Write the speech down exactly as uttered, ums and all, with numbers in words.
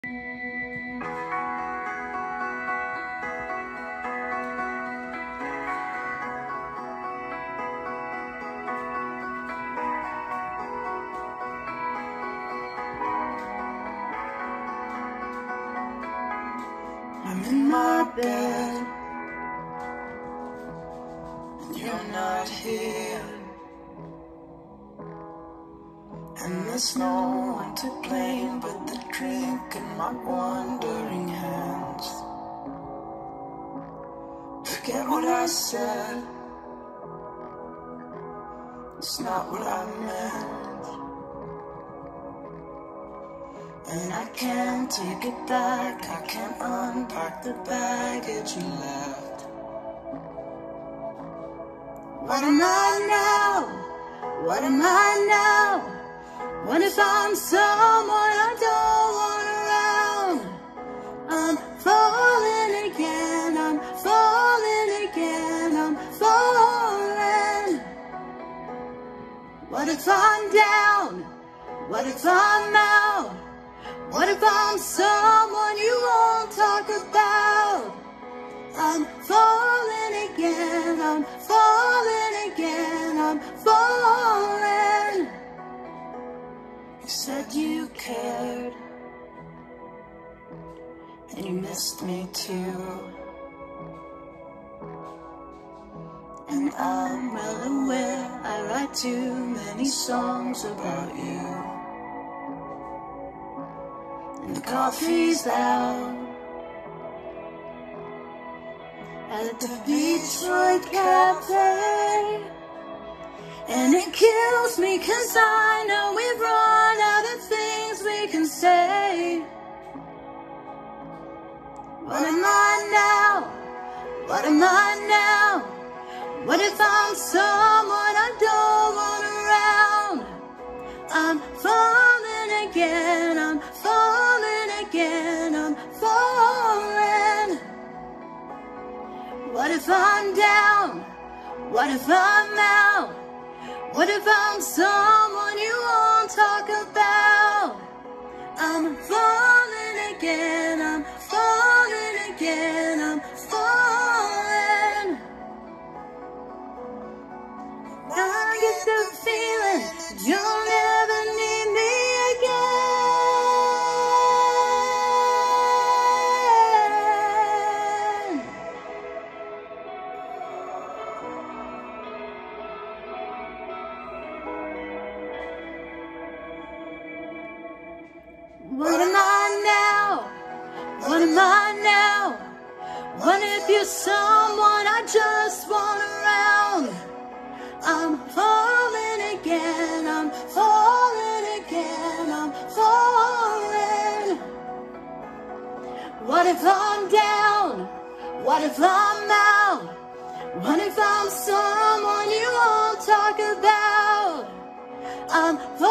I'm in my bed, and you're not here, and there's no one to blame but the drink in my wandering hands. Forget what I said, it's not what I meant. And I can't take it back, I can't unpack the baggage you left. What am I now? What am I now? What if I'm someone I don't want around? I'm falling again, I'm falling again, I'm falling. What if I'm down? What if I'm out? What if I'm someone you won't talk about? I'm falling again, I'm falling again, I'm falling. You said you cared, and you missed me too. And I'm well aware I write too many songs about you. And the coffee's out at the Detroit Cafe, and it kills me cause I know we've run out of things we can say. What am I now? What am I now? What if I'm someone I don't want around? I'm falling again, I'm falling again, I'm falling. What if I'm down? What if I'm out? What if I'm someone you won't talk about? I'm falling again, I'm falling again, I'm falling. I get the feeling you'll never need me again. What am I now? What am I now? What if you're someone I just want around? I'm falling again, I'm falling again, I'm falling. What if I'm down? What if I'm out? What if I'm someone you won't talk about? I'm falling.